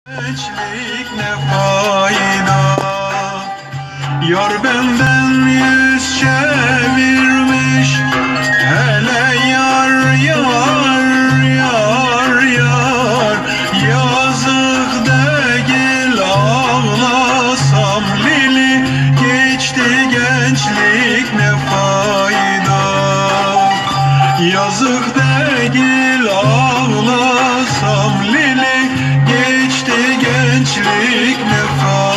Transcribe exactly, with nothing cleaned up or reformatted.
Gençlik ne fayda, yar benden yüz çevirmiş. Hele yar yar yar yar, yazık değil ağlasam lili. Geçti gençlik ne fayda, yazık değil ağlasam lili. Geçti gençlik ne fayda.